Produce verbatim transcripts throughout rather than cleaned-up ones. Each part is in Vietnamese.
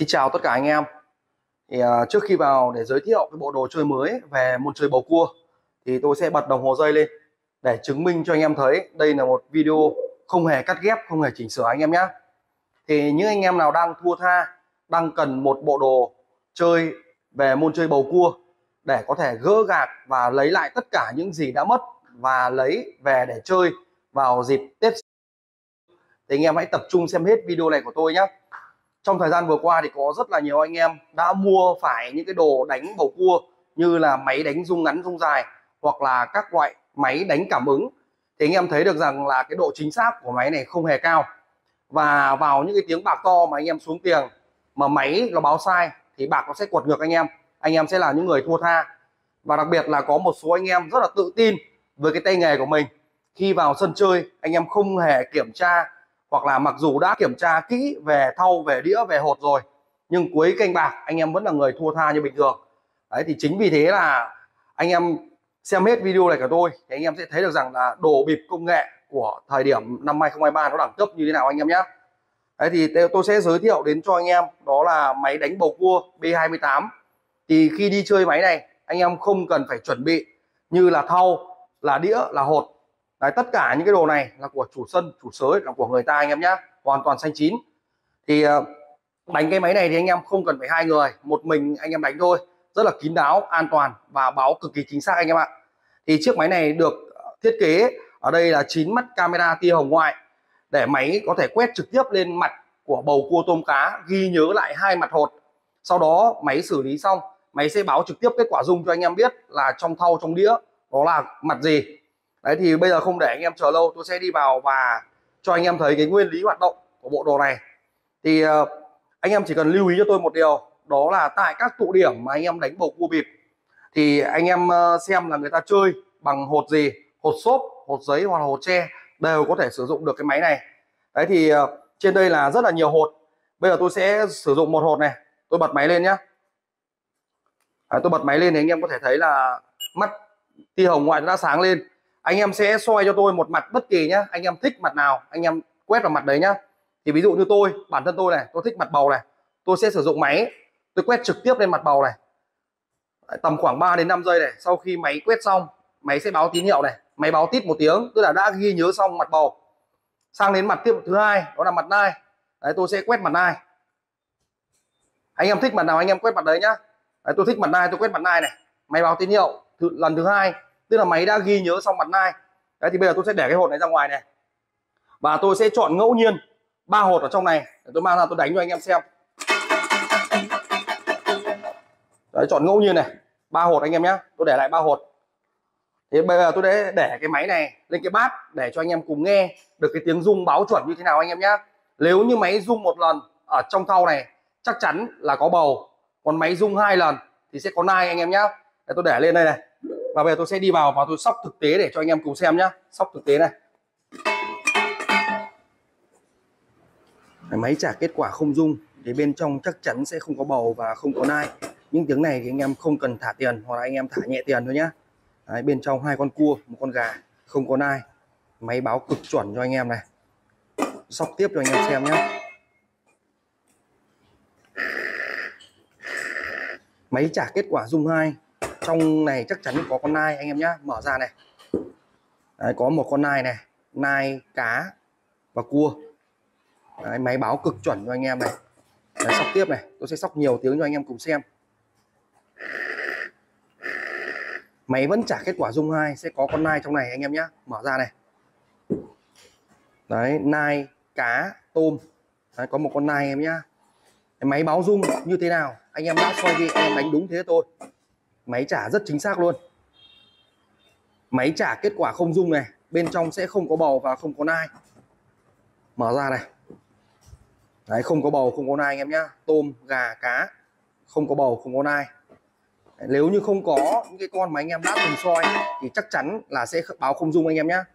Xin chào tất cả anh em. Thì uh, trước khi vào để giới thiệu cái bộ đồ chơi mới về môn chơi bầu cua thì tôi sẽ bật đồng hồ giây lên để chứng minh cho anh em thấy đây là một video không hề cắt ghép, không hề chỉnh sửa anh em nhé. Thì những anh em nào đang thua tha, đang cần một bộ đồ chơi về môn chơi bầu cua để có thể gỡ gạc và lấy lại tất cả những gì đã mất và lấy về để chơi vào dịp Tết, thì anh em hãy tập trung xem hết video này của tôi nhé. Trong thời gian vừa qua thì có rất là nhiều anh em đã mua phải những cái đồ đánh bầu cua như là máy đánh rung ngắn rung dài hoặc là các loại máy đánh cảm ứng, thì anh em thấy được rằng là cái độ chính xác của máy này không hề cao, và vào những cái tiếng bạc to mà anh em xuống tiền mà máy nó báo sai thì bạc nó sẽ quật ngược anh em anh em sẽ là những người thua tha. Và đặc biệt là có một số anh em rất là tự tin với cái tay nghề của mình, khi vào sân chơi anh em không hề kiểm tra, hoặc là mặc dù đã kiểm tra kỹ về thau, về đĩa, về hột rồi, nhưng cuối kênh bạc anh em vẫn là người thua tha như bình thường. Đấy, thì chính vì thế là anh em xem hết video này của tôi thì anh em sẽ thấy được rằng là đồ bịp công nghệ của thời điểm năm hai không hai ba nó đẳng cấp như thế nào anh em nhé. Đấy, thì tôi sẽ giới thiệu đến cho anh em đó là máy đánh bầu cua B hai mươi tám. Thì khi đi chơi máy này anh em không cần phải chuẩn bị như là thau, là đĩa, là hột. Đấy, tất cả những cái đồ này là của chủ sân, chủ sới, là của người ta anh em nhé, hoàn toàn xanh chín. Thì đánh cái máy này thì anh em không cần phải hai người, một mình anh em đánh thôi, rất là kín đáo, an toàn và báo cực kỳ chính xác anh em ạ. Thì chiếc máy này được thiết kế ở đây là chín mắt camera tia hồng ngoại để máy có thể quét trực tiếp lên mặt của bầu cua, tôm cá, ghi nhớ lại hai mặt hột. Sau đó máy xử lý xong, máy sẽ báo trực tiếp kết quả rung cho anh em biết là trong thau, trong đĩa đó là mặt gì. Đấy, thì bây giờ không để anh em chờ lâu, tôi sẽ đi vào và cho anh em thấy cái nguyên lý hoạt động của bộ đồ này. Thì uh, anh em chỉ cần lưu ý cho tôi một điều, đó là tại các tụ điểm mà anh em đánh bầu cua bịp thì anh em uh, xem là người ta chơi bằng hột gì, hột xốp, hột giấy hoặc là hột tre, đều có thể sử dụng được cái máy này. Đấy, thì uh, trên đây là rất là nhiều hột. Bây giờ tôi sẽ sử dụng một hột này, tôi bật máy lên nhé. Đấy, tôi bật máy lên thì anh em có thể thấy là mắt tia hồng ngoại đã sáng lên. Anh em sẽ soi cho tôi một mặt bất kỳ nhé, anh em thích mặt nào anh em quét vào mặt đấy nhá. Thì ví dụ như tôi, bản thân tôi này, tôi thích mặt bầu này, tôi sẽ sử dụng máy, tôi quét trực tiếp lên mặt bầu này. Đấy, tầm khoảng ba đến năm giây này, sau khi máy quét xong, máy sẽ báo tín hiệu này, máy báo tít một tiếng, tức là đã ghi nhớ xong mặt bầu. Sang đến mặt tiếp thứ hai, đó là mặt nai. Đấy, tôi sẽ quét mặt nai. Anh em thích mặt nào anh em quét mặt đấy nhá. Đấy, tôi thích mặt nai, tôi quét mặt nai này, máy báo tín hiệu thứ, lần thứ hai, tức là máy đã ghi nhớ xong mặt nai. Đấy, thì bây giờ tôi sẽ để cái hột này ra ngoài này và tôi sẽ chọn ngẫu nhiên ba hột ở trong này để tôi mang ra tôi đánh cho anh em xem. Đấy, chọn ngẫu nhiên này, ba hột anh em nhé, tôi để lại ba hột. Thì bây giờ tôi để để cái máy này lên cái bát để cho anh em cùng nghe được cái tiếng rung báo chuẩn như thế nào anh em nhé. Nếu như máy rung một lần ở trong thau này chắc chắn là có bầu, còn máy rung hai lần thì sẽ có nai anh em nhé. Để tôi để lên đây này, và bây giờ tôi sẽ đi vào và tôi sóc thực tế để cho anh em cùng xem nhé. Sóc thực tế này. Máy trả kết quả không rung thì bên trong chắc chắn sẽ không có bầu và không có nai. Những tiếng này thì anh em không cần thả tiền, hoặc là anh em thả nhẹ tiền thôi nhá. Đấy, bên trong hai con cua, một con gà, không có nai. Máy báo cực chuẩn cho anh em này. Sóc tiếp cho anh em xem nhé. Máy trả kết quả rung hai, trong này chắc chắn có con nai anh em nhé. Mở ra này. Đấy, có một con nai này, nai, cá và cua. Đấy, máy báo cực chuẩn cho anh em này. Đấy, sóc tiếp này, tôi sẽ sóc nhiều tiếng cho anh em cùng xem. Máy vẫn trả kết quả rung hai, sẽ có con nai trong này anh em nhé. Mở ra này. Đấy, nai, cá, tôm. Đấy, có một con nai em nhá. Máy báo rung như thế nào anh em đã soi ghi, anh em đánh đúng thế thôi. Máy trả rất chính xác luôn. Máy trả kết quả không rung này, bên trong sẽ không có bầu và không có nai. Mở ra này. Đấy, không có bầu, không có nai anh em nhá. Tôm, gà, cá, không có bầu, không có nai. Đấy, nếu như không có những cái con mà anh em đã từng soi thì chắc chắn là sẽ báo không rung anh em nhá.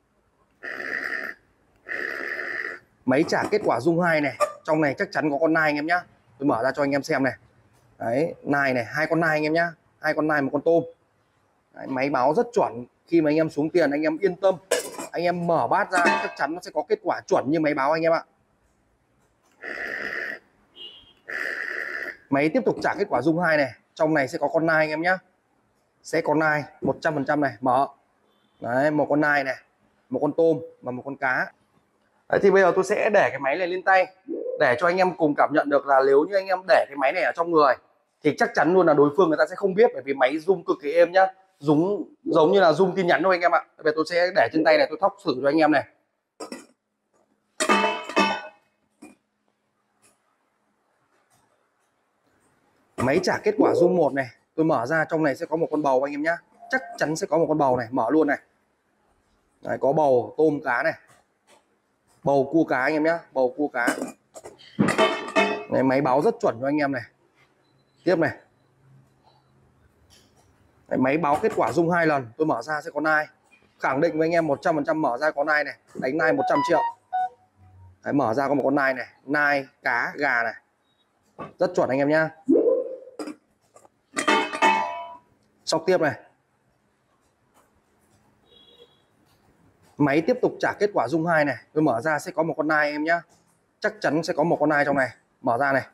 Máy trả kết quả rung hai này, trong này chắc chắn có con nai anh em nhá. Tôi mở ra cho anh em xem này. Đấy, nai này, hai con nai anh em nhá, hai con nai, một con tôm. Đấy, máy báo rất chuẩn, khi mà anh em xuống tiền anh em yên tâm, anh em mở bát ra chắc chắn nó sẽ có kết quả chuẩn như máy báo anh em ạ. Máy tiếp tục trả kết quả rung hai này, trong này sẽ có con nai anh em nhé, sẽ có nai một trăm phần trăm này, mở. Đấy, một con nai này, một con tôm và một con cá. Đấy, thì bây giờ tôi sẽ để cái máy này lên tay để cho anh em cùng cảm nhận được là nếu như anh em để cái máy này ở trong người thì chắc chắn luôn là đối phương người ta sẽ không biết, bởi vì máy rung cực kỳ êm nhá, rung giống như là rung tin nhắn thôi anh em ạ. Bây giờ tôi sẽ để trên tay này, tôi thóc thử cho anh em này. Máy trả kết quả rung một này, tôi mở ra trong này sẽ có một con bầu anh em nhá, chắc chắn sẽ có một con bầu này, mở luôn này. Đấy, có bầu tôm cá này, bầu cua cá anh em nhá, bầu cua cá. Đấy, máy báo rất chuẩn cho anh em này. Tiếp này. Đấy, máy báo kết quả rung hai lần, tôi mở ra sẽ có nai. Khẳng định với anh em một trăm phần trăm mở ra có nai này, đánh nai một trăm triệu. Đấy, mở ra có một con nai này, nai, cá, gà này. Rất chuẩn anh em nhá. Sóc tiếp này. Máy tiếp tục trả kết quả rung hai này, tôi mở ra sẽ có một con nai em nhá. Chắc chắn sẽ có một con nai trong này, mở ra này.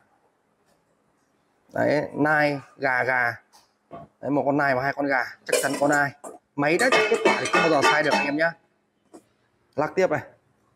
Đấy, nai, gà gà. Đấy, một con nai và hai con gà, chắc chắn có nai. Máy đã trả kết quả thì không bao giờ sai được anh em nhá. Lắc tiếp này.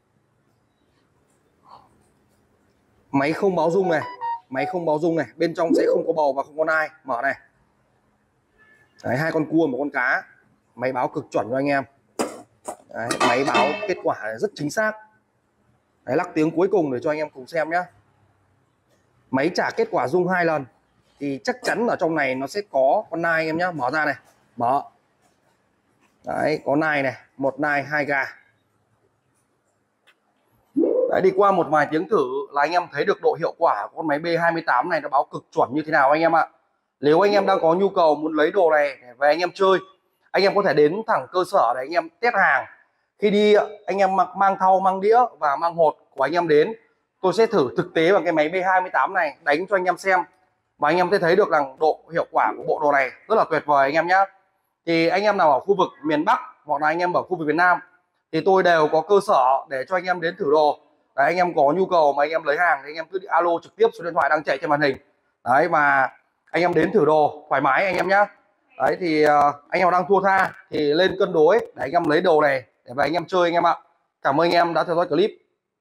Máy không báo rung này, máy không báo rung này, bên trong sẽ không có bầu và không có nai, mở này. Đấy, hai con cua một con cá, máy báo cực chuẩn cho anh em. Đấy, máy báo kết quả rất chính xác. Đấy, lắc tiếng cuối cùng để cho anh em cùng xem nhé. Máy trả kết quả rung hai lần thì chắc chắn ở trong này nó sẽ có con nai anh em nhé. Mở ra này, mở. Đấy, có nai này, một nai, hai gà. Đấy, đi qua một vài tiếng thử là anh em thấy được độ hiệu quả của con máy B hai mươi tám này nó báo cực chuẩn như thế nào anh em ạ. Nếu anh em đang có nhu cầu muốn lấy đồ này để về anh em chơi, anh em có thể đến thẳng cơ sở để anh em test hàng. Khi đi anh em mang thau, mang đĩa và mang hột của anh em đến, tôi sẽ thử thực tế bằng cái máy B hai mươi tám này đánh cho anh em xem, và anh em sẽ thấy được rằng độ hiệu quả của bộ đồ này rất là tuyệt vời anh em nhé. Thì anh em nào ở khu vực miền Bắc hoặc là anh em ở khu vực miền Nam thì tôi đều có cơ sở để cho anh em đến thử đồ. Đấy, anh em có nhu cầu mà anh em lấy hàng thì anh em cứ alo trực tiếp số điện thoại đang chạy trên màn hình. Đấy, và anh em đến thử đồ thoải mái anh em nhé. Đấy thì uh, anh em đang thua tha thì lên cân đối để anh em lấy đồ này để về anh em chơi anh em ạ. Cảm ơn anh em đã theo dõi clip.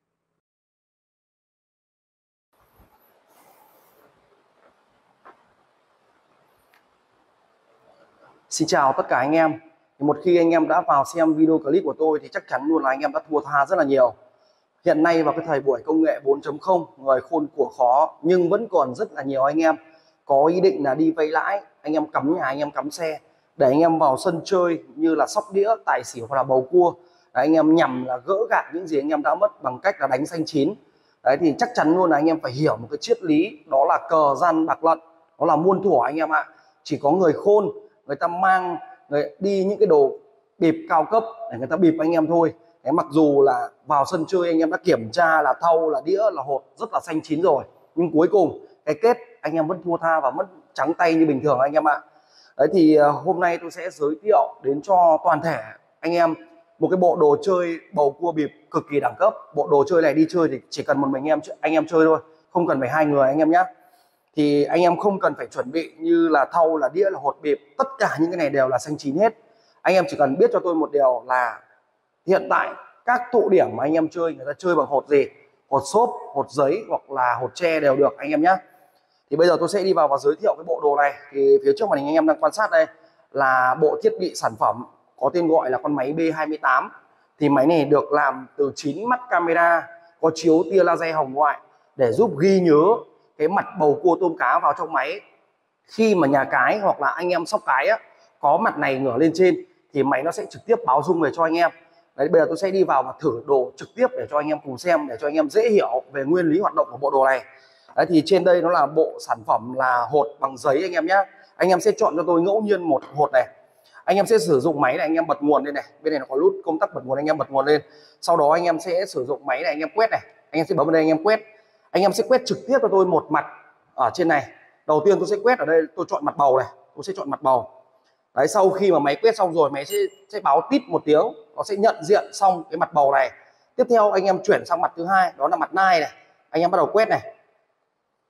Xin chào tất cả anh em. Thì một khi anh em đã vào xem video clip của tôi thì chắc chắn luôn là anh em đã thua tha rất là nhiều. Hiện nay vào cái thời buổi công nghệ bốn chấm không, người khôn của khó, nhưng vẫn còn rất là nhiều anh em có ý định là đi vay lãi, anh em cắm nhà, anh em cắm xe để anh em vào sân chơi như là sóc đĩa, tài xỉu hoặc là bầu cua. Đấy, anh em nhằm là gỡ gạc những gì anh em đã mất bằng cách là đánh xanh chín. Đấy thì chắc chắn luôn là anh em phải hiểu một cái triết lý, đó là cờ gian bạc lận, đó là muôn thuở anh em ạ. Chỉ có người khôn người ta mang người đi những cái đồ bịp cao cấp để người ta bịp anh em thôi. Đấy, mặc dù là vào sân chơi anh em đã kiểm tra là thau, là đĩa, là hột rất là xanh chín rồi, nhưng cuối cùng cái kết anh em vẫn thua tha và mất trắng tay như bình thường anh em ạ. Đấy thì hôm nay tôi sẽ giới thiệu đến cho toàn thể anh em một cái bộ đồ chơi bầu cua bịp cực kỳ đẳng cấp. Bộ đồ chơi này đi chơi thì chỉ cần một mình em anh em chơi thôi, không cần phải hai người anh em nhé. Thì anh em không cần phải chuẩn bị như là thau, là đĩa, là hột bịp, tất cả những cái này đều là xanh chín hết. Anh em chỉ cần biết cho tôi một điều là hiện tại các tụ điểm mà anh em chơi người ta chơi bằng hột gì, hột xốp, hột giấy hoặc là hột tre đều được anh em nhé. Thì bây giờ tôi sẽ đi vào và giới thiệu cái bộ đồ này. Thì phía trước màn hình anh em đang quan sát đây là bộ thiết bị sản phẩm có tên gọi là con máy B hai mươi tám. Thì máy này được làm từ chín mắt camera, có chiếu tia laser hồng ngoại để giúp ghi nhớ cái mặt bầu cua tôm cá vào trong máy. Khi mà nhà cái hoặc là anh em sóc cái á, có mặt này ngửa lên trên thì máy nó sẽ trực tiếp báo rung về cho anh em. Đấy, bây giờ tôi sẽ đi vào và thử đồ trực tiếp để cho anh em cùng xem, để cho anh em dễ hiểu về nguyên lý hoạt động của bộ đồ này. Đấy, thì trên đây nó là bộ sản phẩm là hột bằng giấy anh em nhé. Anh em sẽ chọn cho tôi ngẫu nhiên một hột này. Anh em sẽ sử dụng máy này, anh em bật nguồn lên này, bên này nó có nút công tắc bật nguồn, anh em bật nguồn lên. Sau đó anh em sẽ sử dụng máy này, anh em quét này, anh em sẽ bấm vào đây anh em quét. Anh em sẽ quét trực tiếp cho tôi một mặt ở trên này. Đầu tiên tôi sẽ quét ở đây, tôi chọn mặt bầu này, tôi sẽ chọn mặt bầu. Đấy, sau khi mà máy quét xong rồi máy sẽ sẽ báo tít một tiếng, nó sẽ nhận diện xong cái mặt bầu này. Tiếp theo anh em chuyển sang mặt thứ hai, đó là mặt nai này. Anh em bắt đầu quét này.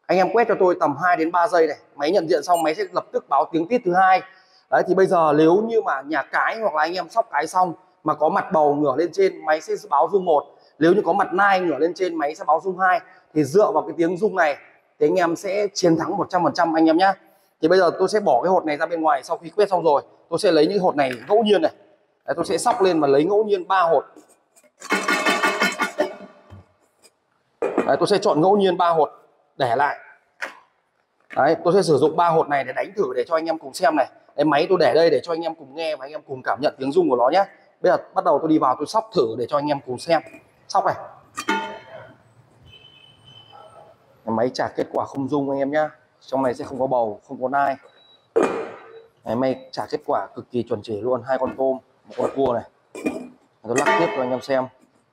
Anh em quét cho tôi tầm hai đến ba giây này, máy nhận diện xong máy sẽ lập tức báo tiếng tít thứ hai. Đấy thì bây giờ nếu như mà nhà cái hoặc là anh em sóc cái xong mà có mặt bầu ngửa lên trên, máy sẽ báo rung một. Nếu như có mặt nai ngửa lên trên, máy sẽ báo rung hai. Thì dựa vào cái tiếng rung này thì anh em sẽ chiến thắng một trăm phần trăm anh em nhá. Thì bây giờ tôi sẽ bỏ cái hột này ra bên ngoài, sau khi quét xong rồi tôi sẽ lấy những hột này ngẫu nhiên này. Đấy, tôi sẽ sóc lên và lấy ngẫu nhiên ba hột. Đấy, tôi sẽ chọn ngẫu nhiên ba hột để lại. Đấy, tôi sẽ sử dụng ba hột này để đánh thử để cho anh em cùng xem này. Cái máy tôi để đây để cho anh em cùng nghe và anh em cùng cảm nhận tiếng rung của nó nhé. Bây giờ bắt đầu tôi đi vào tôi sóc thử để cho anh em cùng xem. Sóc này. Cái máy trả kết quả không rung anh em nhá. Trong này sẽ không có bầu, không có nai. Cái máy trả kết quả cực kỳ chuẩn chỉ luôn, hai con tôm, một con cua này. Tôi lắc tiếp cho anh em xem.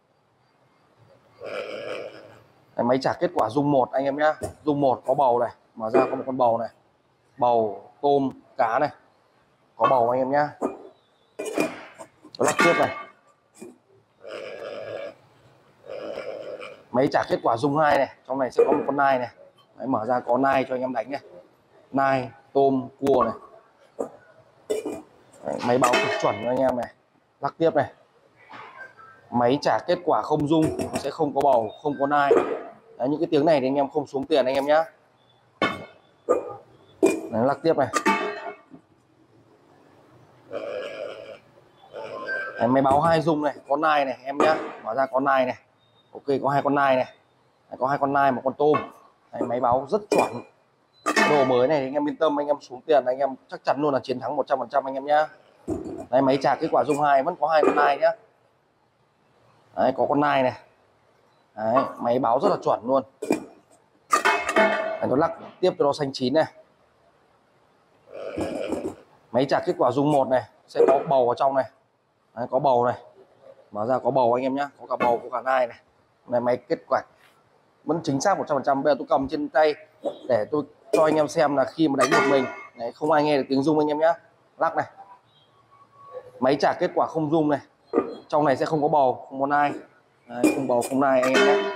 Cái máy trả kết quả rung một anh em nhá. Rung một có bầu này, mở ra có một con bầu này. Bầu, tôm, cá này. Có bầu anh em nhá. Tôi lắc tiếp này. Máy trả kết quả rung hai này, trong này sẽ có một con nai này. Đấy, mở ra có nai cho anh em đánh này. Nai, tôm, cua này. Đấy, máy báo cực chuẩn cho anh em này. Lắc tiếp này. Máy trả kết quả không rung, sẽ không có bầu, không có nai. Đấy, những cái tiếng này thì anh em không xuống tiền anh em nhá. Đấy, lắc tiếp này. Đấy, máy báo hai rung này, có nai này em nhá. Mở ra có nai này. Ok, có hai con nai này. Đấy, có hai con nai, một con tôm. Đấy, máy báo rất chuẩn. Đồ mới này thì anh em yên tâm, anh em xuống tiền anh em chắc chắn luôn là chiến thắng một trăm phần trăm anh em nhá. Đấy, máy trả kết quả rung hai vẫn có hai con nai nhá. Đấy, có con nai này. Đấy, máy báo rất là chuẩn luôn. Đấy, tôi lắc tiếp cho nó xanh chín này. Máy trả kết quả rung một này, sẽ có bầu ở trong này. Đấy, có bầu này. Mở ra có bầu anh em nhá, có cả bầu, có cả nai này. Này, máy kết quả vẫn chính xác một trăm phần trăm. Bây giờ tôi cầm trên tay để tôi cho anh em xem là khi mà đánh một mình. Đấy, không ai nghe được tiếng rung anh em nhá. Lắc này. Máy trả kết quả không rung này. Trong này sẽ không có bầu, không có nai. Đấy, không bầu, không nai anh em nhé.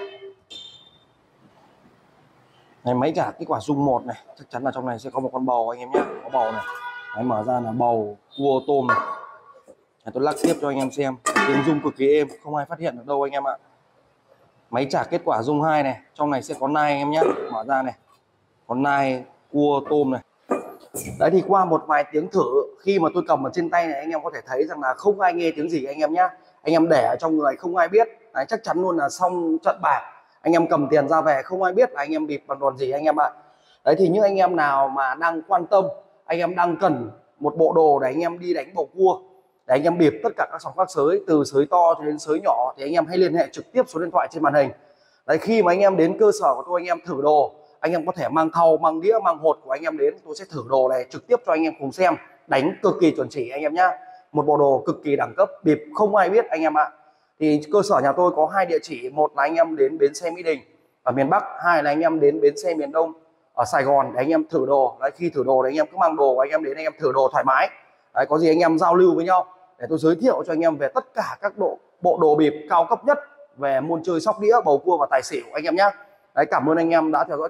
Này, máy trả kết quả rung một này, chắc chắn là trong này sẽ có một con bầu anh em nhé, có bầu này. Đấy, mở ra là bầu, cua, tôm này. Đấy, tôi lắc tiếp cho anh em xem, tiếng rung cực kỳ êm, không ai phát hiện được đâu anh em ạ. Máy trả kết quả rung hai này, trong này sẽ có nai anh em nhé, mở ra này, có nai, cua, tôm này. Đấy thì qua một vài tiếng thử khi mà tôi cầm ở trên tay này anh em có thể thấy rằng là không ai nghe tiếng gì anh em nhé. Anh em để ở trong người không ai biết. Đấy, chắc chắn luôn là xong trận bạc anh em cầm tiền ra về không ai biết là anh em bịp bằng đòn gì anh em ạ. Đấy thì những anh em nào mà đang quan tâm, anh em đang cần một bộ đồ để anh em đi đánh bầu cua, để anh em bịp tất cả các sòng các sới từ sới to cho đến sới nhỏ, thì anh em hãy liên hệ trực tiếp số điện thoại trên màn hình. Đấy, khi mà anh em đến cơ sở của tôi anh em thử đồ, anh em có thể mang thau, mang đĩa, mang hột của anh em đến, tôi sẽ thử đồ này trực tiếp cho anh em cùng xem, đánh cực kỳ chuẩn chỉ anh em nhá. Một bộ đồ cực kỳ đẳng cấp, bịp không ai biết anh em ạ. Thì cơ sở nhà tôi có hai địa chỉ, một là anh em đến bến xe Mỹ Đình ở miền Bắc, hai là anh em đến bến xe miền Đông ở Sài Gòn để anh em thử đồ. Đấy, khi thử đồ thì anh em cứ mang đồ của anh em đến, anh em thử đồ thoải mái. Đấy, có gì anh em giao lưu với nhau để tôi giới thiệu cho anh em về tất cả các độ bộ đồ bịp cao cấp nhất về môn chơi sóc đĩa, bầu cua và tài xỉu anh em nhé. Đấy, cảm ơn anh em đã theo dõi.